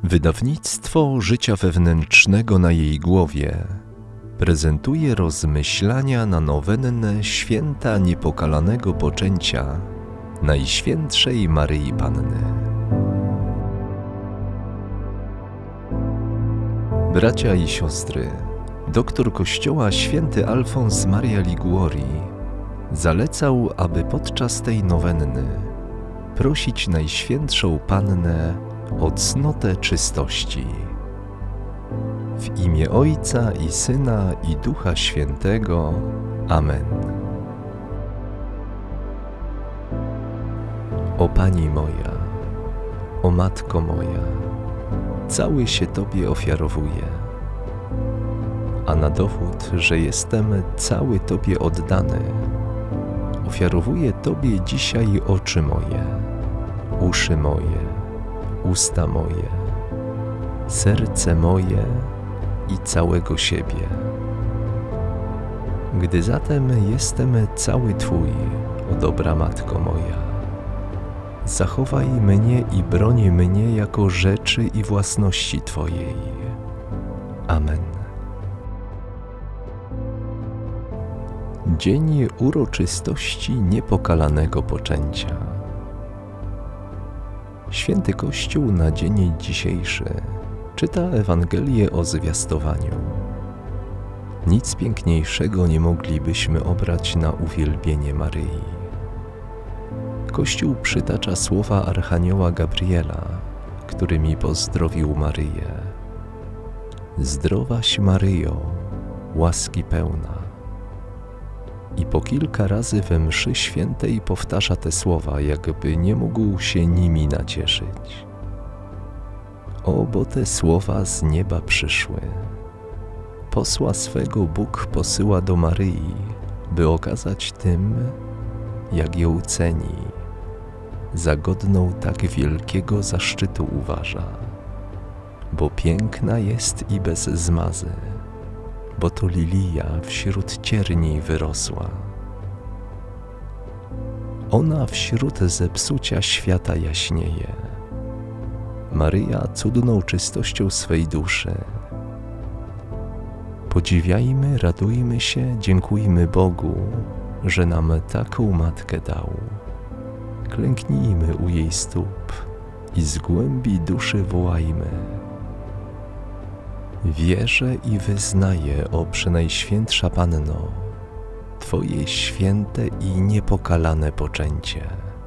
Wydawnictwo Życia Wewnętrznego na jej głowie prezentuje rozmyślania na nowennę święta niepokalanego poczęcia Najświętszej Maryi Panny. Bracia i siostry, doktor Kościoła święty Alfons Maria Liguori zalecał, aby podczas tej nowenny prosić Najświętszą Pannę o cnotę czystości. W imię Ojca i Syna i Ducha Świętego. Amen. O Pani moja, o Matko moja, cały się Tobie ofiarowuję, a na dowód, że jestem cały Tobie oddany, ofiarowuję Tobie dzisiaj oczy moje, uszy moje, usta moje, serce moje i całego siebie. Gdy zatem jestem cały Twój, o dobra Matko moja, zachowaj mnie i broń mnie jako rzeczy i własności Twojej. Amen. Dzień uroczystości niepokalanego poczęcia. Święty Kościół na dzień dzisiejszy czyta Ewangelię o zwiastowaniu. Nic piękniejszego nie moglibyśmy obrać na uwielbienie Maryi. Kościół przytacza słowa Archanioła Gabriela, którymi pozdrowił Maryję. Zdrowaś Maryjo, łaski pełna. I po kilka razy we mszy świętej powtarza te słowa, jakby nie mógł się nimi nacieszyć. O, bo te słowa z nieba przyszły. Posła swego Bóg posyła do Maryi, by okazać tym, jak ją ceni, za godną tak wielkiego zaszczytu uważa, bo piękna jest i bez zmazy, bo to lilia wśród cierni wyrosła. Ona wśród zepsucia świata jaśnieje. Maryja cudną czystością swej duszy. Podziwiajmy, radujmy się, dziękujmy Bogu, że nam taką matkę dał. Klęknijmy u jej stóp i z głębi duszy wołajmy. Wierzę i wyznaję, o Przenajświętsza Panno, Twoje święte i niepokalane poczęcie.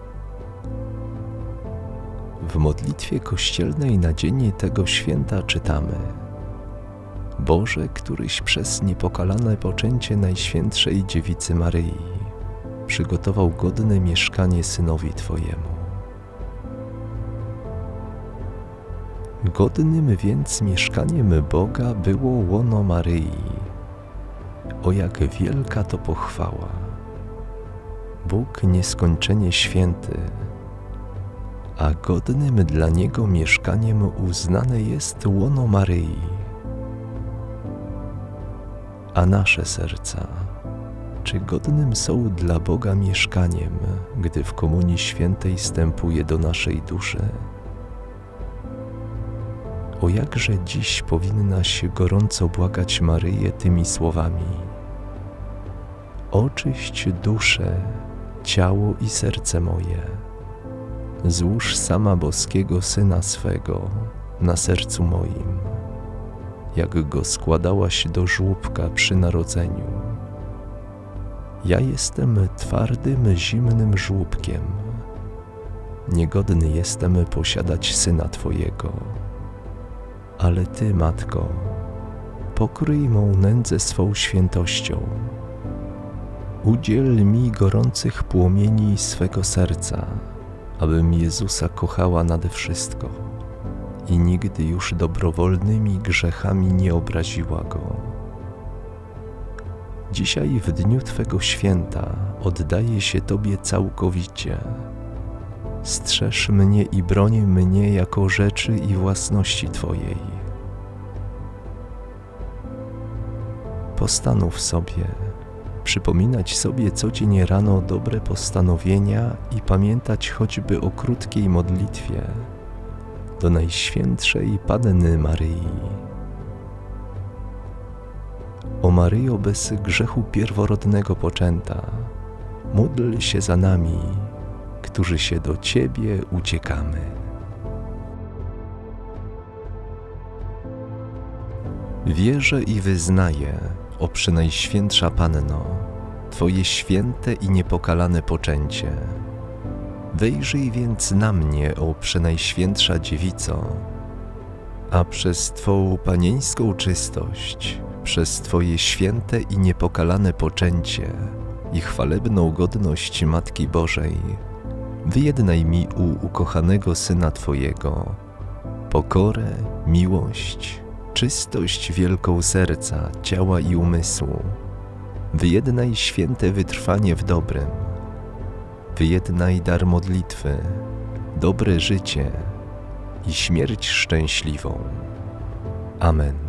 W modlitwie kościelnej na dzień tego święta czytamy: Boże, któryś przez niepokalane poczęcie Najświętszej Dziewicy Maryi przygotował godne mieszkanie Synowi Twojemu. Godnym więc mieszkaniem Boga było łono Maryi. O, jak wielka to pochwała! Bóg nieskończenie święty, a godnym dla Niego mieszkaniem uznane jest łono Maryi. A nasze serca, czy godnym są dla Boga mieszkaniem, gdy w Komunii Świętej wstępuje do naszej duszy? O, jakże dziś powinnaś gorąco błagać Maryję tymi słowami: oczyść duszę, ciało i serce moje. Złóż sama boskiego Syna swego na sercu moim, jak go składałaś do żłóbka przy narodzeniu. Ja jestem twardym, zimnym żłóbkiem. Niegodny jestem posiadać Syna Twojego. Ale Ty, Matko, pokryj mą nędzę swą świętością. Udziel mi gorących płomieni swego serca, abym Jezusa kochała nade wszystko i nigdy już dobrowolnymi grzechami nie obraziła Go. Dzisiaj w dniu Twego święta oddaję się Tobie całkowicie. Strzeż mnie i broń mnie jako rzeczy i własności Twojej. Postanów sobie przypominać sobie codziennie rano dobre postanowienia i pamiętać choćby o krótkiej modlitwie, do Najświętszej Panny Maryi. O Maryjo bez grzechu pierworodnego poczęta, módl się za nami, którzy się do Ciebie uciekamy. Wierzę i wyznaję, o Przenajświętsza Panno, Twoje święte i niepokalane poczęcie. Wejrzyj więc na mnie, o Przenajświętsza Dziewico, a przez Twą panieńską czystość, przez Twoje święte i niepokalane poczęcie i chwalebną godność Matki Bożej, wyjednaj mi u ukochanego Syna Twojego pokorę, miłość, czystość wielką serca, ciała i umysłu. Wyjednaj święte wytrwanie w dobrem. Wyjednaj dar modlitwy, dobre życie i śmierć szczęśliwą. Amen.